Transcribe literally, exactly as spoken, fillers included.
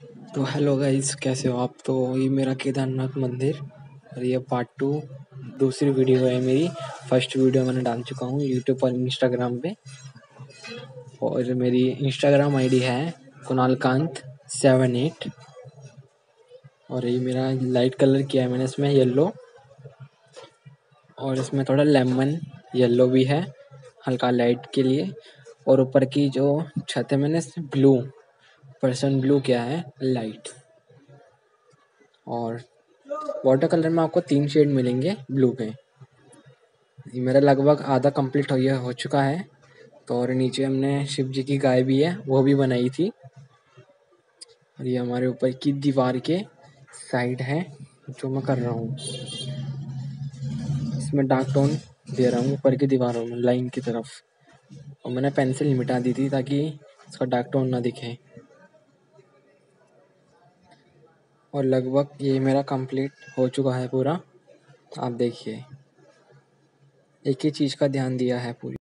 तो hello guys, कैसे हो आप। तो ये मेरा केदारनाथ मंदिर और ये पार्ट टू दूसरी वीडियो है मेरी। फर्स्ट वीडियो मैंने डाल चुका हूँ यूट्यूब पर, इंस्टाग्राम पे। और मेरी इंस्टाग्राम आईडी है कुणालकांत सेवन एट। और ये मेरा लाइट कलर किया है मैंने इसमें येलो, और इसमें थोड़ा लेमन येलो भी है हल्का लाइट के लिए। और ऊपर की जो छत है मैंने ब्लू, पर्सन ब्लू किया है लाइट। और वाटर कलर में आपको तीन शेड मिलेंगे ब्लू के। ये मेरा लगभग आधा कंप्लीट हो गया हो चुका है। तो और नीचे हमने शिव जी की गाय भी है, वो भी बनाई थी। और ये हमारे ऊपर की दीवार के साइड है जो मैं कर रहा हूँ। इसमें डार्क टोन दे रहा हूँ ऊपर की दीवारों में लाइन की तरफ। और मैंने पेंसिल मिटा दी थी ताकि इसका डार्क टोन ना दिखे। और लगभग ये मेरा कंप्लीट हो चुका है पूरा। आप देखिए, एक ही चीज़ का ध्यान दिया है पूरी।